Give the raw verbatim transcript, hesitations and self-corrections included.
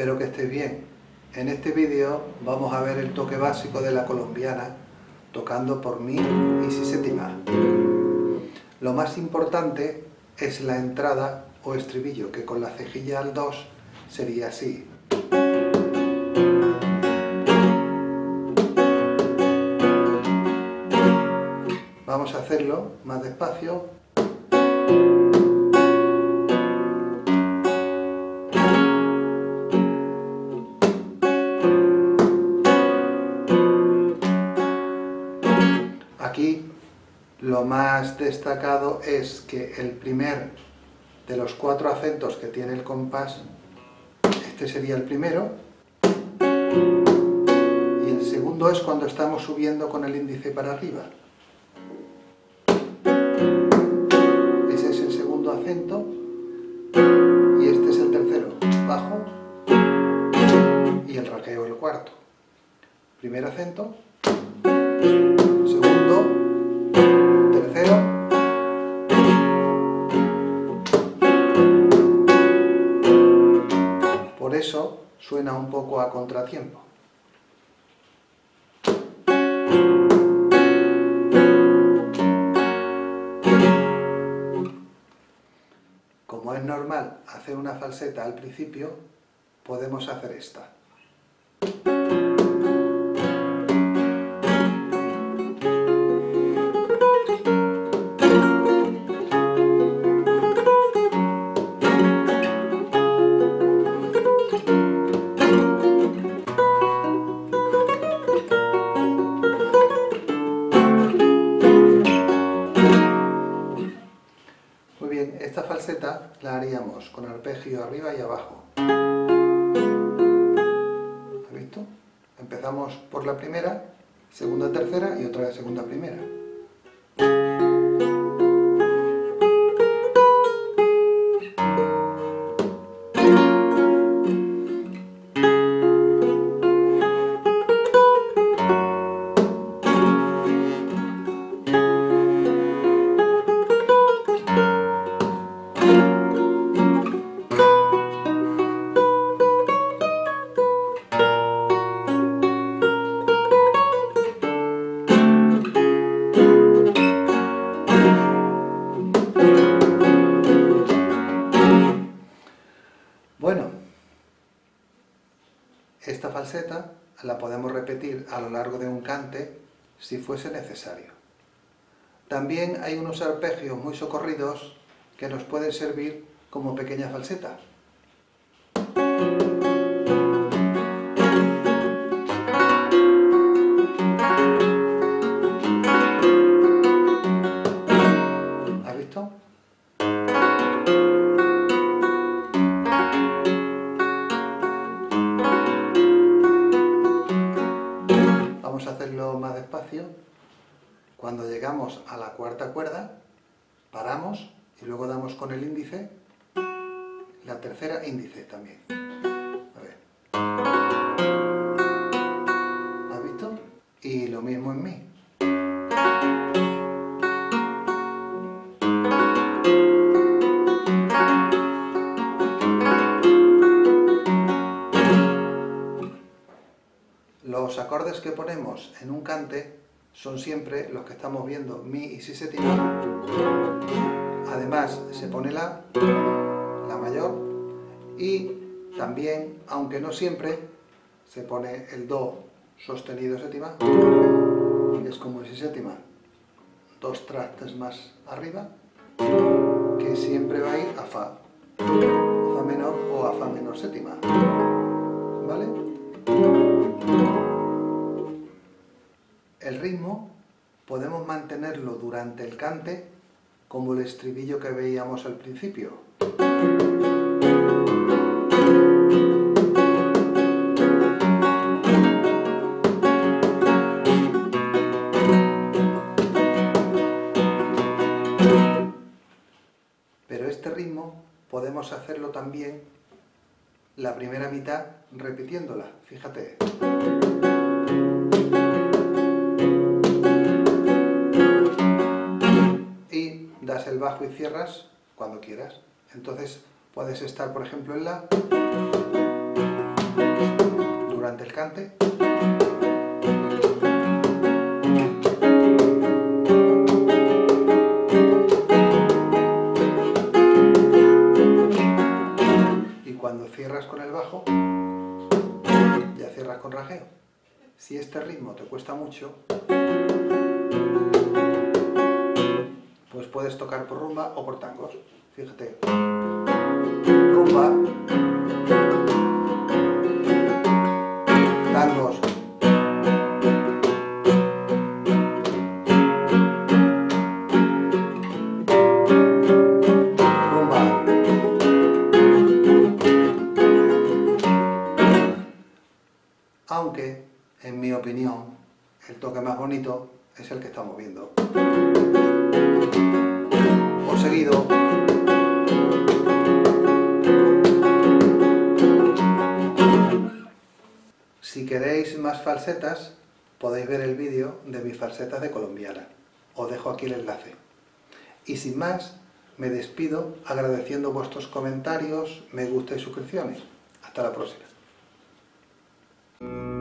Espero que estéis bien. En este vídeo vamos a ver el toque básico de la colombiana tocando por mi y si séptima. Lo más importante es la entrada o estribillo, que con la cejilla al dos sería así. Vamos a hacerlo más despacio. Aquí lo más destacado es que el primer de los cuatro acentos que tiene el compás, este sería el primero, y el segundo es cuando estamos subiendo con el índice para arriba. Ese es el segundo acento, y este es el tercero, bajo, y el rasgueo el cuarto. Primer acento, segundo, tercero, por eso suena un poco a contratiempo. Como es normal hacer una falseta al principio, podemos hacer esta. Muy bien, esta falseta la haríamos con arpegio arriba y abajo. ¿Has visto? Empezamos por la primera, segunda, tercera y otra vez segunda, primera. Bueno, esta falseta la podemos repetir a lo largo de un cante si fuese necesario. También hay unos arpegios muy socorridos que nos pueden servir como pequeña falseta. ¿Has visto? Vamos a hacerlo más despacio. Cuando llegamos a la cuarta cuerda, paramos y luego damos con el índice, la tercera índice también. A ver. ¿Has visto? Y lo mismo en mi. Los acordes que ponemos en un cante son siempre los que estamos viendo, mi y si séptima. Además se pone la, la mayor, y también, aunque no siempre, se pone el do sostenido séptima, que es como el si séptima, dos trastes más arriba, que siempre va a ir a fa, a fa menor o a fa menor séptima, ¿vale? El ritmo podemos mantenerlo durante el cante como el estribillo que veíamos al principio. Pero este ritmo podemos hacerlo también la primera mitad repitiéndola, fíjate. Das el bajo y cierras cuando quieras. Entonces puedes estar, por ejemplo, en la durante el cante. Y cuando cierras con el bajo, ya cierras con rajeo. Si este ritmo te cuesta mucho, pues puedes tocar por rumba o por tangos. Fíjate, rumba, tangos, rumba. Aunque, en mi opinión, el toque más bonito es el que estamos viendo. Por seguido. Si queréis más falsetas, podéis ver el vídeo de mis falsetas de colombiana. Os dejo aquí el enlace. Y sin más, me despido agradeciendo vuestros comentarios, me gusta y suscripciones. Hasta la próxima.